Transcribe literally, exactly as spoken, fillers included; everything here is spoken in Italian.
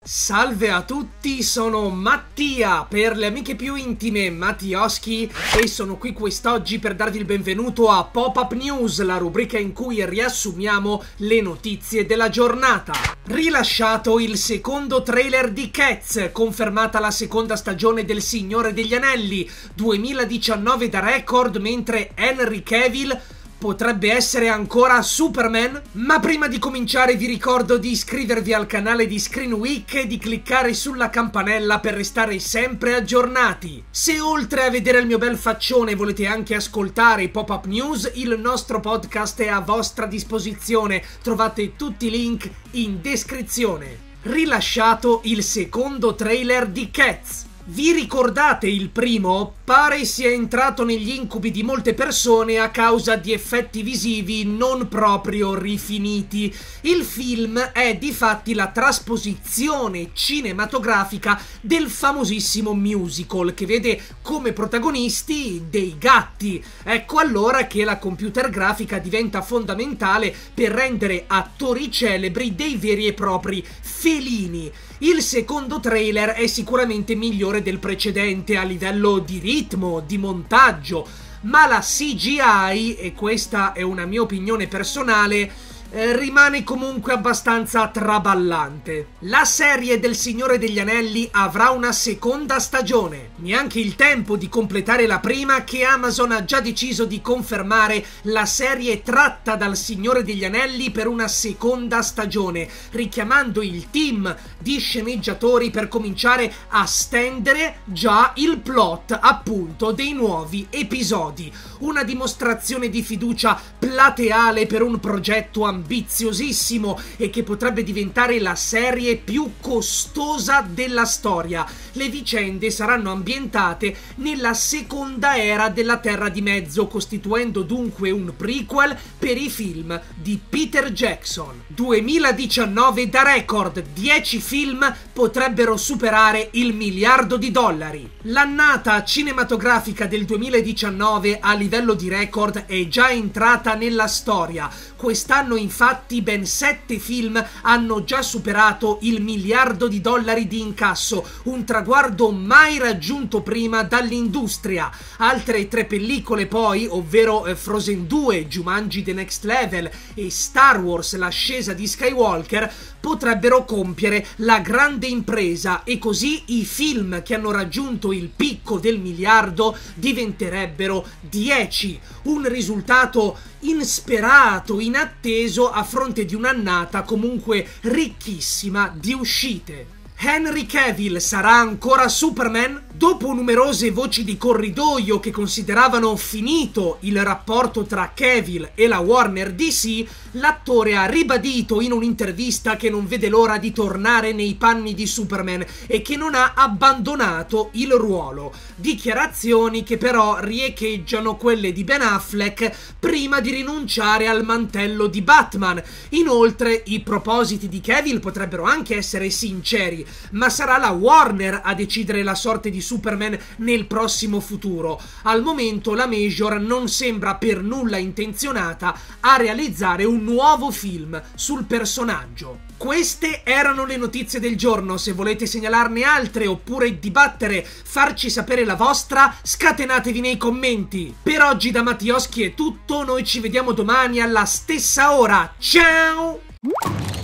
Salve a tutti, sono Mattia, per le amiche più intime Mattioschi, e sono qui quest'oggi per darvi il benvenuto a Pop-Up News, la rubrica in cui riassumiamo le notizie della giornata. Rilasciato il secondo trailer di Cats, confermata la seconda stagione del Signore degli Anelli, duemiladiciannove da record, mentre Henry Cavill potrebbe essere ancora Superman? Ma prima di cominciare vi ricordo di iscrivervi al canale di Screen Week e di cliccare sulla campanella per restare sempre aggiornati. Se oltre a vedere il mio bel faccione volete anche ascoltare i Pop-Up News, il nostro podcast è a vostra disposizione. Trovate tutti i link in descrizione. Rilasciato il secondo trailer di Cats. Vi ricordate il primo? Pare sia entrato negli incubi di molte persone a causa di effetti visivi non proprio rifiniti. Il film è difatti la trasposizione cinematografica del famosissimo musical che vede come protagonisti dei gatti. Ecco allora che la computer grafica diventa fondamentale per rendere attori celebri dei veri e propri felini. Il secondo trailer è sicuramente migliore del precedente a livello di ritmo, di montaggio, ma la C G I, e questa è una mia opinione personale, eh, rimane comunque abbastanza traballante. La serie del Signore degli Anelli avrà una seconda stagione, neanche il tempo di completare la prima che Amazon ha già deciso di confermare la serie tratta dal Signore degli Anelli per una seconda stagione, richiamando il team di sceneggiatori per cominciare a stendere già il plot appunto dei nuovi episodi. Una dimostrazione di fiducia plateale per un progetto ambiziosissimo e che potrebbe diventare la serie più costosa della storia. Le vicende saranno ambientate nella seconda era della Terra di Mezzo, costituendo dunque un prequel per i film di Peter Jackson. duemiladiciannove da record, dieci film potrebbero superare il miliardo di dollari. L'annata cinematografica del duemiladiciannove a livello di record è già entrata nella storia. Quest'anno infatti ben sette film hanno già superato il miliardo di dollari di incasso, un traguardo mai raggiunto prima dall'industria. Altre tre pellicole poi, ovvero Frozen due, Jumanji The Next Level e Star Wars L'ascesa di Skywalker, potrebbero compiere la grande impresa e così i film che hanno raggiunto il picco del miliardo diventerebbero dieci. Un risultato insperato, inatteso a fronte di un'annata comunque ricchissima di uscite. Henry Cavill sarà ancora Superman? Dopo numerose voci di corridoio che consideravano finito il rapporto tra Cavill e la Warner D C, l'attore ha ribadito in un'intervista che non vede l'ora di tornare nei panni di Superman e che non ha abbandonato il ruolo. Dichiarazioni che però riecheggiano quelle di Ben Affleck prima di rinunciare al mantello di Batman. Inoltre, i propositi di Cavill potrebbero anche essere sinceri, ma sarà la Warner a decidere la sorte di Superman nel prossimo futuro. Al momento la Major non sembra per nulla intenzionata a realizzare un nuovo film sul personaggio. Queste erano le notizie del giorno. Se volete segnalarne altre oppure dibattere, farci sapere la vostra, scatenatevi nei commenti. Per oggi da Mattioschi è tutto, noi ci vediamo domani alla stessa ora. Ciao!